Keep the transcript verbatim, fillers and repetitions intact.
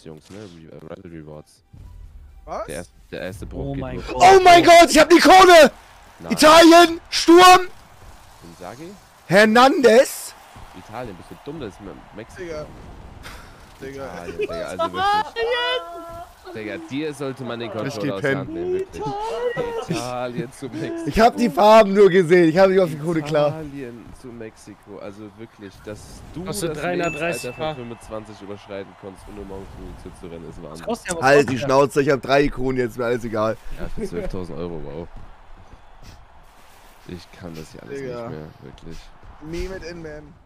Jungs, ne? Re Red Rewards. Was? Der erste, der erste Bruch Oh geht mein nur- Gott. Oh mein Gott, ich hab die Krone! Nein. Italien, Sturm, Inzaghi? Hernandez. Italien, bist du dumm? Das ist Me- Mexiko. Digga. Digga. Italien, Digga, also wirklich. Digga, dir sollte man den Ich geh Controller aus der Hand pennen. nehmen, wirklich. Italien zu Mexiko. Ich hab die Farben nur gesehen, ich habe nicht auf die Krone klar. Italien zu Mexiko, also wirklich, dass du Kostet das dreihundertdreißig Lebensalter von fünfundzwanzig überschreiten konntest, um nur morgens früh zu rennen, ist Wahnsinn. Kostet ja was Halt kostet die das? Schnauze, ich hab drei Ikonen jetzt, mir alles egal. Ja, für zwölftausend Euro, wow. Ich kann das hier alles Digga. nicht mehr, wirklich. Me mit Inman.